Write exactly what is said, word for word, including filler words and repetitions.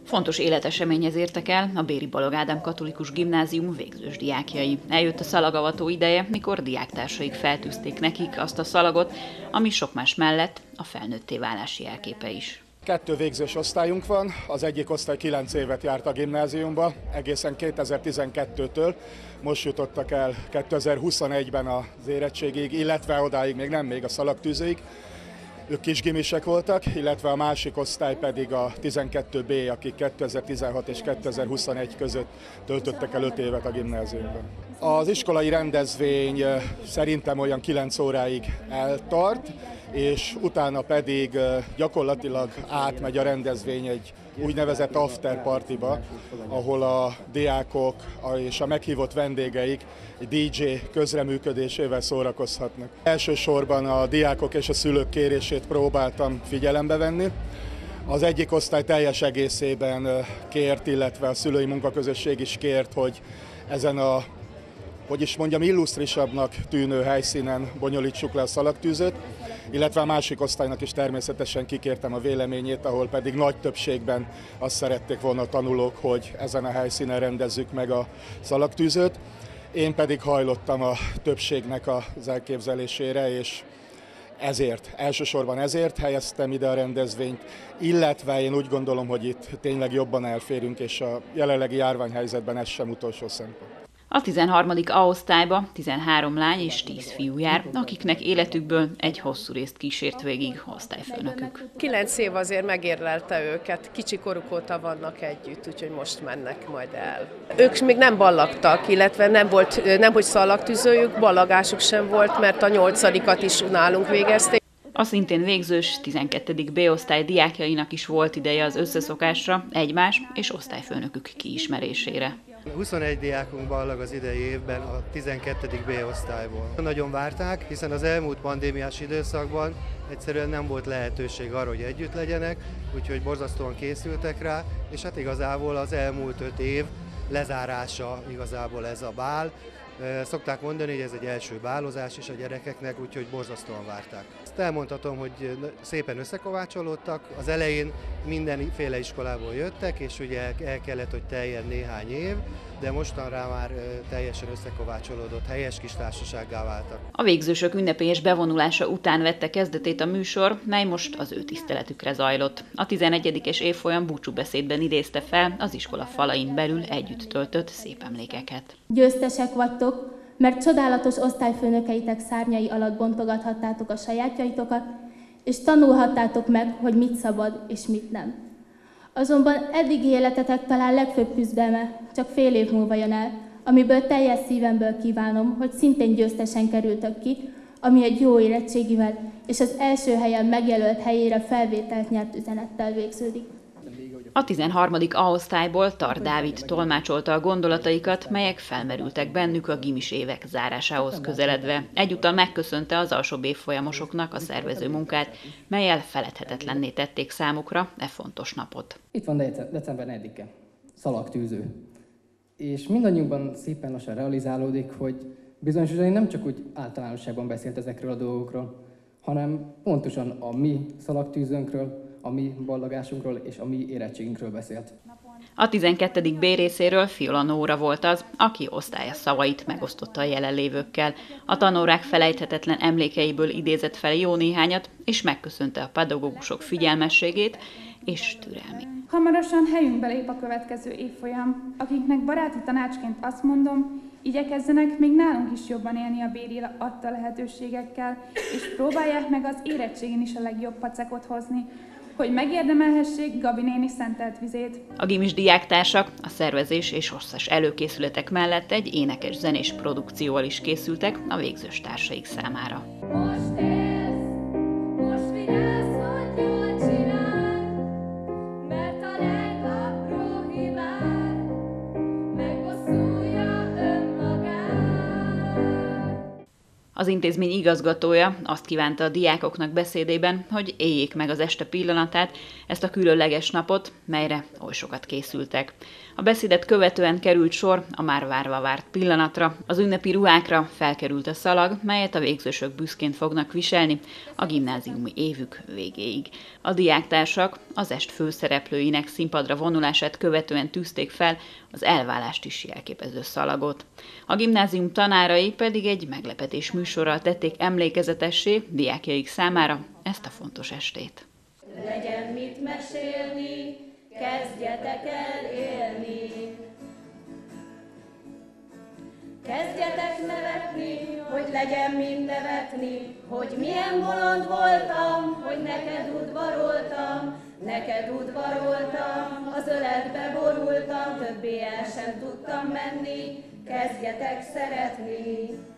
Fontos életeseményhez értek el a Béri Balogh Ádám Katolikus Gimnázium végzős diákjai. Eljött a szalagavató ideje, mikor diáktársaik feltűzték nekik azt a szalagot, ami sok más mellett a felnőtté válási jelképe is. Kettő végzős osztályunk van, az egyik osztály kilenc évet járt a gimnáziumba, egészen kétezer-tizenkettőtől, most jutottak el kétezer-huszonegyben az érettségig, illetve odáig még nem, még a szalagtűzőig. Ők kisgimisek voltak, illetve a másik osztály pedig a tizenkettő bé, akik kétezer-tizenhat és kétezer-huszonegy között töltöttek el öt évet a gimnáziumban. Az iskolai rendezvény szerintem olyan kilenc óráig eltart, és utána pedig gyakorlatilag átmegy a rendezvény egy úgynevezett after partyba, ahol a diákok és a meghívott vendégeik egy dé dzsé közreműködésével szórakozhatnak. Elsősorban a diákok és a szülők kérését próbáltam figyelembe venni. Az egyik osztály teljes egészében kért, illetve a szülői munkaközösség is kért, hogy ezen a, hogy is mondjam, illusztrisabbnak tűnő helyszínen bonyolítsuk le a szalagtűzőt, illetve a másik osztálynak is természetesen kikértem a véleményét, ahol pedig nagy többségben azt szerették volna a tanulók, hogy ezen a helyszínen rendezzük meg a szalagtűzőt. Én pedig hajlottam a többségnek az elképzelésére, és ezért, elsősorban ezért helyeztem ide a rendezvényt, illetve én úgy gondolom, hogy itt tényleg jobban elférünk, és a jelenlegi járványhelyzetben ez sem utolsó szempont. A tizenharmadik A osztályba tizenhárom lány és tíz fiú jár, akiknek életükből egy hosszú részt kísért végig osztályfőnökük. Kilenc év azért megérlelte őket, kicsi koruk óta vannak együtt, úgyhogy most mennek majd el. Ők még nem ballagtak, illetve nem volt, nem hogy szalagtűzőjük, ballagásuk sem volt, mert a nyolcadikat is nálunk végezték. A szintén végzős tizenkettedik bé osztály diákjainak is volt ideje az összeszokásra, egymás és osztályfőnökük kiismerésére. huszonegy diákunk ballag az idei évben a tizenkettedik bé osztályból. Nagyon várták, hiszen az elmúlt pandémiás időszakban egyszerűen nem volt lehetőség arra, hogy együtt legyenek, úgyhogy borzasztóan készültek rá, és hát igazából az elmúlt öt év lezárása igazából ez a bál. Szokták mondani, hogy ez egy első bálozás is a gyerekeknek, úgyhogy borzasztóan várták. Ezt elmondhatom, hogy szépen összekovácsolódtak. Az elején mindenféle iskolából jöttek, és ugye el kellett, hogy teljen néhány év, de mostanra már teljesen összekovácsolódott, helyes kis társasággá váltak. A végzősök ünnepélyes bevonulása után vette kezdetét a műsor, mely most az ő tiszteletükre zajlott. A tizenegyedikes évfolyam búcsúbeszédben idézte fel az iskola falain belül együtt töltött szép emlékeket. Győztesek vagytok, mert csodálatos osztályfőnökeitek szárnyai alatt bontogathattátok a sajátjaitokat, és tanulhattátok meg, hogy mit szabad és mit nem. Azonban eddigi életetek talán legfőbb küzdelme csak fél év múlva jön el, amiből teljes szívemből kívánom, hogy szintén győztesen kerültök ki, ami egy jó érettségivel és az első helyen megjelölt helyére felvételt nyert üzenettel végződik. A tizenharmadik A osztályból Tar Dávid tolmácsolta a gondolataikat, melyek felmerültek bennük a gimis évek zárásához közeledve. Egyúttal megköszönte az alsóbb évfolyamosoknak a szervező munkát, mellyel feledhetetlenné tették számukra e fontos napot. Itt van december negyedike, szalagtűző. És mindannyiunkban szépen lassan realizálódik, hogy bizonyos üzeni nem csak úgy általánosságban beszélt ezekről a dolgokról, hanem pontosan a mi szalagtűzőnkről, a mi ballagásunkról és a mi érettségünkről beszélt. A tizenkettedik bé részéről Fiola Nóra volt az, aki osztálya szavait megosztotta a jelenlévőkkel. A tanórák felejthetetlen emlékeiből idézett fel jó néhányat, és megköszönte a pedagógusok figyelmességét és türelmét. Hamarosan helyünkbe lép a következő évfolyam, akiknek baráti tanácsként azt mondom, igyekezzenek még nálunk is jobban élni a Béri adta lehetőségekkel, és próbálják meg az érettségén is a legjobb pacekot hozni, hogy megérdemelhessék Gabi néni szentelt vizét. A gimis diáktársak a szervezés és hosszas előkészületek mellett egy énekes-zenés produkcióval is készültek a végzős társaik számára. Most élsz, most vigyázz, hogy jól csináld, mert a legapróbb hibád megbosszulja önmagát. Az intézmény igazgatója azt kívánta a diákoknak beszédében, hogy éljék meg az este pillanatát, ezt a különleges napot, melyre oly sokat készültek. A beszédet követően került sor a már várva várt pillanatra, az ünnepi ruhákra felkerült a szalag, melyet a végzősök büszkén fognak viselni a gimnáziumi évük végéig. A diáktársak az est főszereplőinek színpadra vonulását követően tűzték fel az elválást is jelképező szalagot. A gimnázium tanárai pedig egy meglepetés műsorral tették emlékezetessé diákjaik számára ezt a fontos estét. Legyen mit mesélni, kezdjetek el élni. Kezdjetek nevetni, hogy legyen mind nevetni, hogy milyen bolond voltam, hogy neked udvaroltam, neked udvaroltam, az öletbe borultam, többé el sem tudtam menni, kezdjetek szeretni.